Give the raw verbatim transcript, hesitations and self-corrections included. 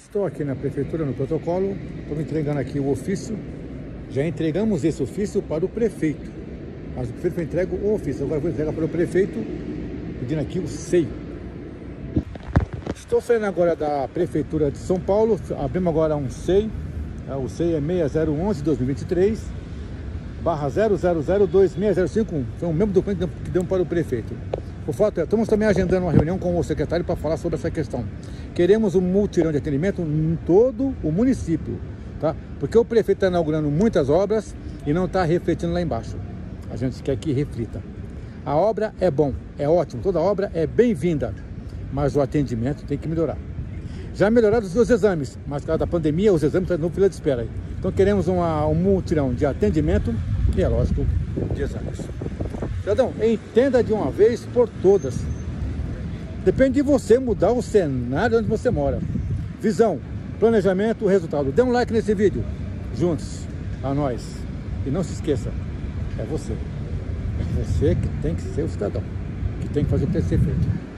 Estou aqui na prefeitura, no protocolo, estou entregando aqui o ofício. Já entregamos esse ofício para o prefeito, mas o prefeito foi entregue o ofício. Agora vou entregar para o prefeito, pedindo aqui o S E I. Estou saindo agora da prefeitura de São Paulo, abrimos agora um S E I. O S E I é seis zero um um dois mil e vinte e três barra zero zero zero dois seis zero cinco um. Foi o mesmo documento que demos para o prefeito. O fato é, estamos também agendando uma reunião com o secretário para falar sobre essa questão. Queremos um mutirão de atendimento em todo o município, tá? Porque o prefeito está inaugurando muitas obras e não está refletindo lá embaixo. A gente quer que reflita. A obra é bom, é ótimo, toda obra é bem-vinda, mas o atendimento tem que melhorar. Já melhoraram os dois exames, mas por causa da pandemia os exames estão no fila de espera. Então queremos uma, um mutirão de atendimento e, é lógico, de exames. Cidadão, entenda de uma vez por todas. Depende de você mudar o cenário onde você mora. Visão, planejamento, resultado. Dê um like nesse vídeo. Juntos, a nós. E não se esqueça, é você. É você que tem que ser o cidadão, que tem que fazer o que tem que ser feito.